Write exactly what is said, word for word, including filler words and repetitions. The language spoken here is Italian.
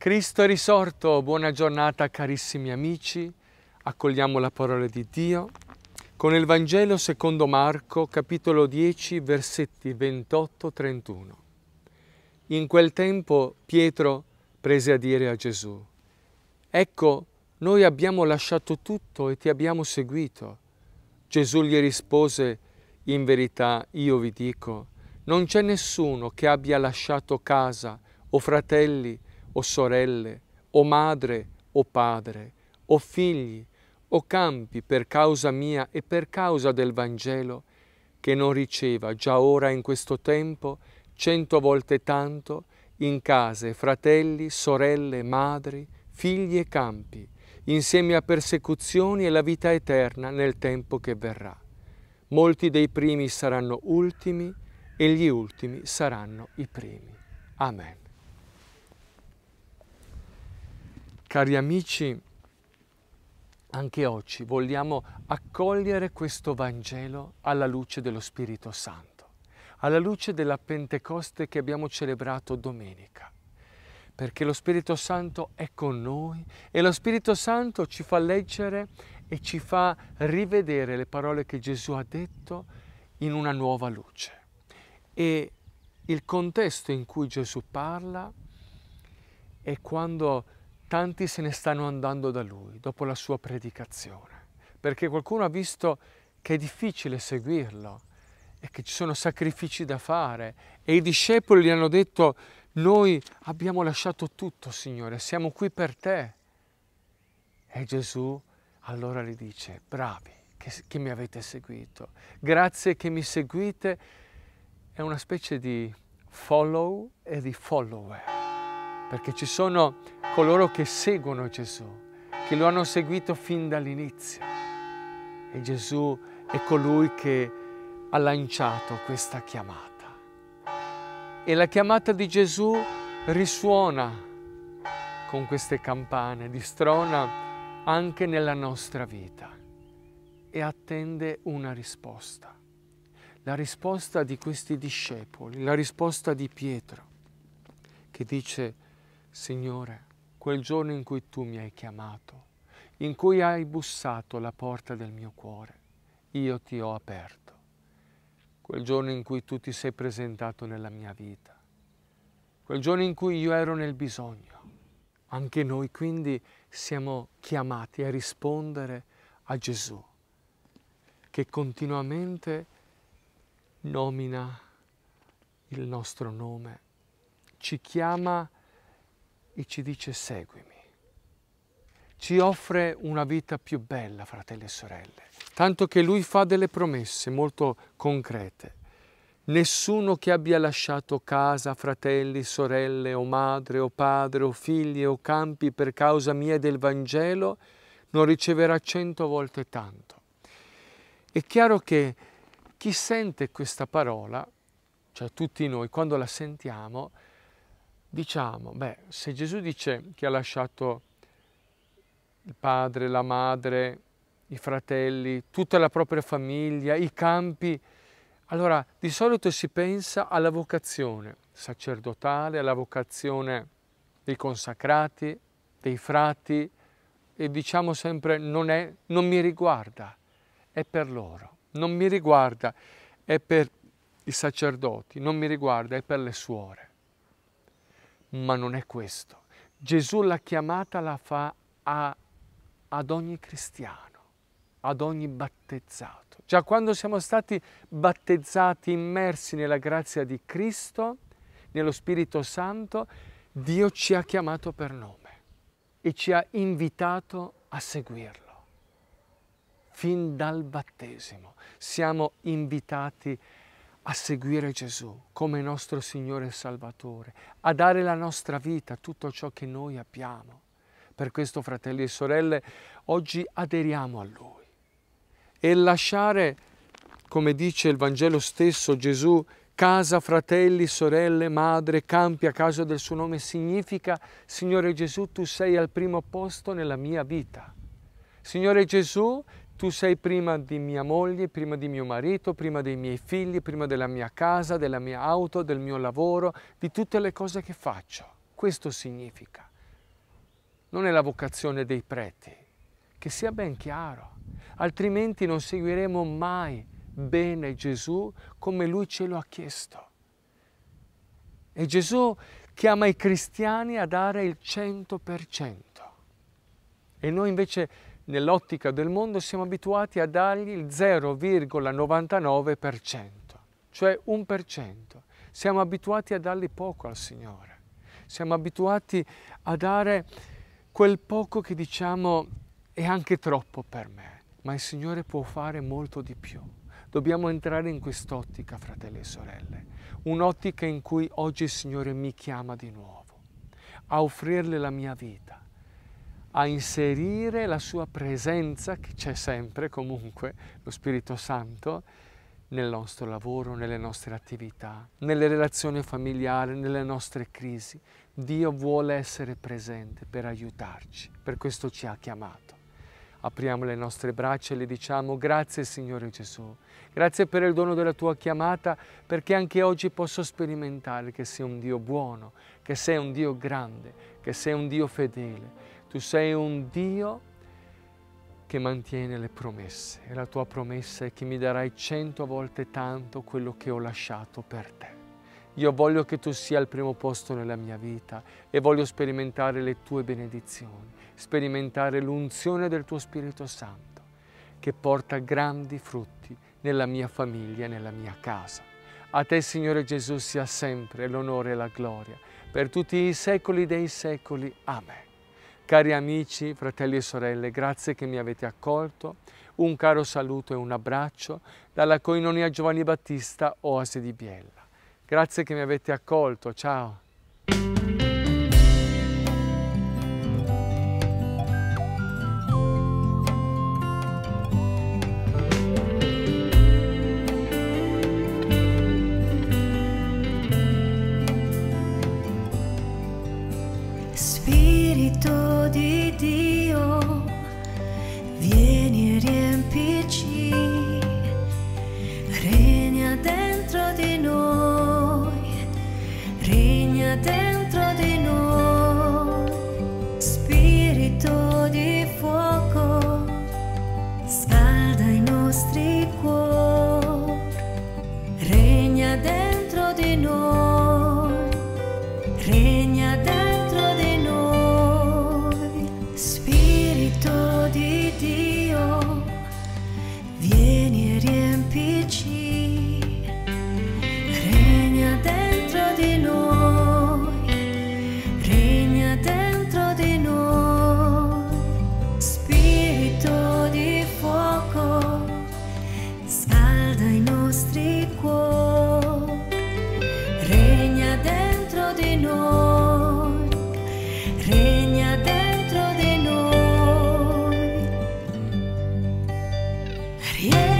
Cristo è risorto, buona giornata carissimi amici, accogliamo la parola di Dio con il Vangelo secondo Marco, capitolo dieci, versetti ventotto trentuno. In quel tempo Pietro prese a dire a Gesù: «Ecco, noi abbiamo lasciato tutto e ti abbiamo seguito». Gesù gli rispose: «In verità io vi dico, non c'è nessuno che abbia lasciato casa o fratelli o sorelle, o madre, o padre, o figli, o campi per causa mia e per causa del Vangelo, che non riceva già ora in questo tempo cento volte tanto in case, fratelli, sorelle, madri, figli e campi, insieme a persecuzioni e la vita eterna nel tempo che verrà. Molti dei primi saranno ultimi e gli ultimi saranno i primi. Amen». Cari amici, anche oggi vogliamo accogliere questo Vangelo alla luce dello Spirito Santo, alla luce della Pentecoste che abbiamo celebrato domenica, perché lo Spirito Santo è con noi e lo Spirito Santo ci fa leggere e ci fa rivedere le parole che Gesù ha detto in una nuova luce. E il contesto in cui Gesù parla è quando tanti se ne stanno andando da Lui dopo la sua predicazione, perché qualcuno ha visto che è difficile seguirlo e che ci sono sacrifici da fare e i discepoli gli hanno detto: «Noi abbiamo lasciato tutto, Signore, siamo qui per te». E Gesù allora gli dice: «Bravi che, che mi avete seguito, grazie che mi seguite». È una specie di follow e di follower, perché ci sono coloro che seguono Gesù, che lo hanno seguito fin dall'inizio. E Gesù è colui che ha lanciato questa chiamata. E la chiamata di Gesù risuona con queste campane, distrona anche nella nostra vita e attende una risposta. La risposta di questi discepoli, la risposta di Pietro, che dice: «Signore, quel giorno in cui tu mi hai chiamato, in cui hai bussato alla porta del mio cuore, io ti ho aperto. Quel giorno in cui tu ti sei presentato nella mia vita, quel giorno in cui io ero nel bisogno». Anche noi quindi siamo chiamati a rispondere a Gesù, che continuamente nomina il nostro nome, ci chiama e ci dice: «Seguimi». Ci offre una vita più bella, fratelli e sorelle, tanto che Lui fa delle promesse molto concrete. Nessuno che abbia lasciato casa, fratelli, sorelle, o madre, o padre, o figli, o campi per causa mia e del Vangelo non riceverà cento volte tanto. È chiaro che chi sente questa parola, cioè tutti noi, quando la sentiamo, diciamo: beh, se Gesù dice che ha lasciato il padre, la madre, i fratelli, tutta la propria famiglia, i campi, allora di solito si pensa alla vocazione sacerdotale, alla vocazione dei consacrati, dei frati, e diciamo sempre: non è, non mi riguarda, è per loro, non mi riguarda, è per i sacerdoti, non mi riguarda, è per le suore. Ma non è questo. Gesù la chiamata la fa a, ad ogni cristiano, ad ogni battezzato. Già quando siamo stati battezzati, immersi nella grazia di Cristo, nello Spirito Santo, Dio ci ha chiamato per nome e ci ha invitato a seguirlo. Fin dal battesimo siamo invitati a seguire Gesù come nostro Signore e Salvatore, a dare la nostra vita, tutto ciò che noi abbiamo. Per questo, fratelli e sorelle, oggi aderiamo a Lui. E lasciare, come dice il Vangelo stesso, Gesù, casa, fratelli, sorelle, madre, campi a causa del suo nome, significa: Signore Gesù, tu sei al primo posto nella mia vita. Signore Gesù, tu sei prima di mia moglie, prima di mio marito, prima dei miei figli, prima della mia casa, della mia auto, del mio lavoro, di tutte le cose che faccio. Questo significa. non è la vocazione dei preti, che sia ben chiaro, altrimenti non seguiremo mai bene Gesù come Lui ce lo ha chiesto. E Gesù chiama i cristiani a dare il cento per cento e noi invece nell'ottica del mondo siamo abituati a dargli il zero virgola novantanove per cento, cioè un per cento. Siamo abituati a dargli poco al Signore, siamo abituati a dare quel poco che diciamo è anche troppo per me, ma il Signore può fare molto di più. Dobbiamo entrare in quest'ottica, fratelli e sorelle, un'ottica in cui oggi il Signore mi chiama di nuovo, a offrirle la mia vita, a inserire la sua presenza, che c'è sempre comunque, lo Spirito Santo, nel nostro lavoro, nelle nostre attività, nelle relazioni familiari, nelle nostre crisi. Dio vuole essere presente per aiutarci, per questo ci ha chiamato. Apriamo le nostre braccia e le diciamo: grazie Signore Gesù, grazie per il dono della tua chiamata, perché anche oggi posso sperimentare che sei un Dio buono, che sei un Dio grande, che sei un Dio fedele. Tu sei un Dio che mantiene le promesse e la tua promessa è che mi darai cento volte tanto quello che ho lasciato per te. Io voglio che tu sia al primo posto nella mia vita e voglio sperimentare le tue benedizioni, sperimentare l'unzione del tuo Spirito Santo che porta grandi frutti nella mia famiglia e nella mia casa. A te, Signore Gesù, sia sempre l'onore e la gloria per tutti i secoli dei secoli. Amen. Cari amici, fratelli e sorelle, grazie che mi avete accolto. Un caro saluto e un abbraccio dalla Koinonia Giovanni Battista, Oasi di Biella. Grazie che mi avete accolto. Ciao. Spirito di Dio, vieni e riempici, regna dentro di noi, regna dentro di noi. Spirito di fuoco, scalda i nostri cuori, regna dentro di noi, regna dentro di noi. Spirito di Dio, vieni e riempici, regna dentro di noi, regna dentro di noi. Spirito di fuoco, scalda i nostri cuori, regna dentro di noi, regna dentro di noi.